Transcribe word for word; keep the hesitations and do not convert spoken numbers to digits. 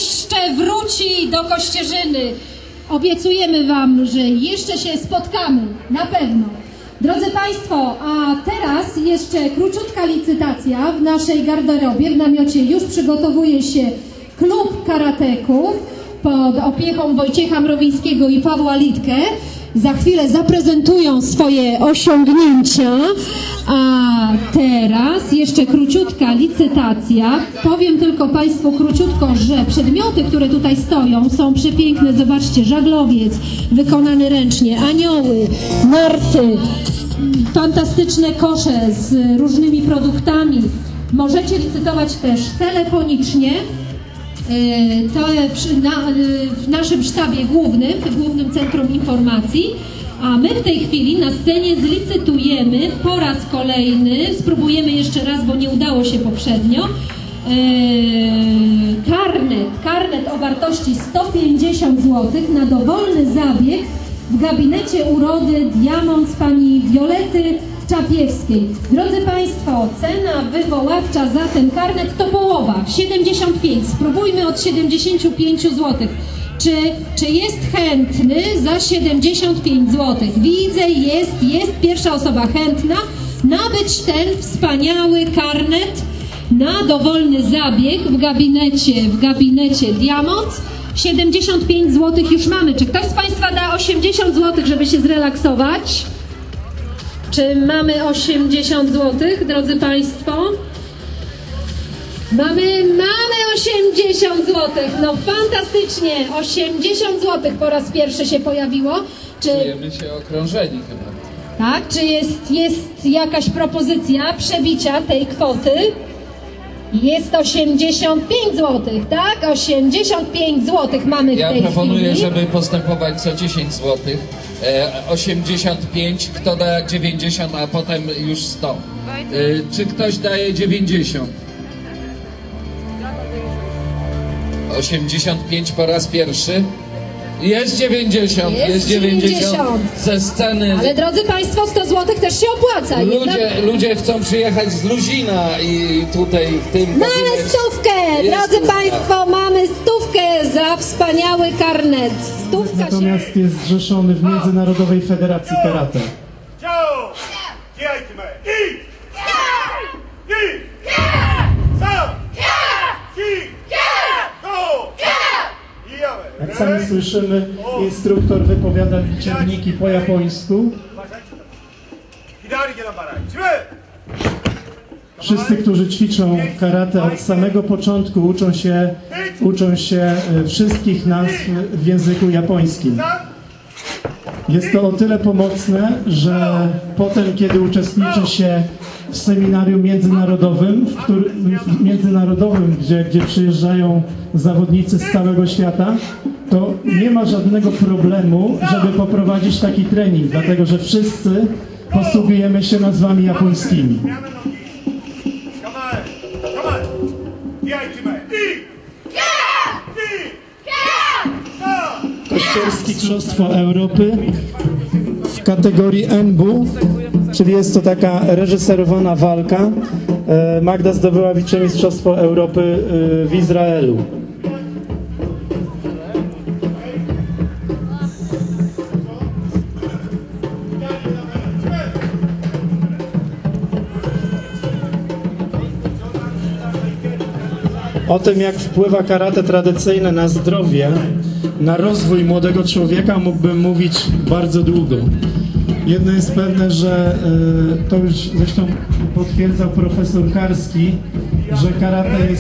jeszcze wróci do Kościerzyny. Obiecujemy Wam, że jeszcze się spotkamy, na pewno. Drodzy Państwo, a teraz jeszcze króciutka licytacja w naszej garderobie. W namiocie już przygotowuje się klub karateków pod opieką Wojciecha Mrowińskiego i Pawła Litkę. Za chwilę zaprezentują swoje osiągnięcia, a teraz jeszcze króciutka licytacja. Powiem tylko Państwu króciutko, że przedmioty, które tutaj stoją, są przepiękne. Zobaczcie, żaglowiec wykonany ręcznie, anioły, narty, fantastyczne kosze z różnymi produktami. Możecie licytować też telefonicznie. To w naszym sztabie głównym, w Głównym Centrum Informacji, a my w tej chwili na scenie zlicytujemy po raz kolejny, spróbujemy jeszcze raz, bo nie udało się poprzednio, karnet, karnet o wartości sto pięćdziesiąt złotych na dowolny zabieg w gabinecie urody Diamont pani Wiolety Czapiewskiej. Drodzy Państwo, cena wywoławcza za ten karnet to połowa, siedemdziesiąt pięć. Spróbujmy od siedemdziesięciu pięciu złotych. Czy, czy jest chętny za siedemdziesiąt pięć złotych? Widzę, jest, jest pierwsza osoba chętna nabyć ten wspaniały karnet na dowolny zabieg w gabinecie, w gabinecie Diamont. siedemdziesiąt pięć złotych już mamy. Czy ktoś z Państwa da osiemdziesiąt złotych, żeby się zrelaksować? Czy mamy osiemdziesiąt złotych, drodzy Państwo? Mamy, mamy osiemdziesiąt złotych. No fantastycznie. osiemdziesiąt złotych po raz pierwszy się pojawiło. Czy... Czujemy się okrążeni chyba. Tak? Czy jest, jest jakaś propozycja przebicia tej kwoty? Jest osiemdziesiąt pięć złotych, tak? osiemdziesiąt pięć złotych mamy w ja tej proponuję, chwili. żeby postępować co dziesięć złotych. E, osiemdziesiąt pięć, kto da dziewięćdziesiąt, a potem już sto. E, czy ktoś daje dziewięćdziesiąt? osiemdziesiąt pięć po raz pierwszy. Jest dziewięćdziesiąt, jest, jest dziewięćdziesiąt. dziewięćdziesiąt. Ze sceny. Ale drodzy Państwo, sto złotych też się opłaca. Ludzie, Jednak... ludzie chcą przyjechać z Luzina i tutaj w tym... Mamy stówkę! Drodzy stówka. Państwo, mamy stówkę za wspaniały karnet. Stówka Natomiast się... jest zrzeszony w Międzynarodowej Federacji Karate. Jak sami słyszymy, instruktor wypowiada liczebniki po japońsku. Wszyscy, którzy ćwiczą karate od samego początku, uczą się, uczą się wszystkich nazw w języku japońskim. Jest to o tyle pomocne, że potem, kiedy uczestniczy się w seminarium międzynarodowym, w którym, w międzynarodowym gdzie, gdzie przyjeżdżają zawodnicy z całego świata, to nie ma żadnego problemu, żeby poprowadzić taki trening, dlatego że wszyscy posługujemy się nazwami japońskimi. Kościerskie Mistrzostwo Europy w kategorii N B U, czyli jest to taka reżyserowana walka. Magda zdobyła wicemistrzostwo Europy w Izraelu. O tym, jak wpływa karate tradycyjne na zdrowie, na rozwój młodego człowieka, mógłbym mówić bardzo długo. Jedno jest pewne, że to już zresztą potwierdzał profesor Karski, że karate jest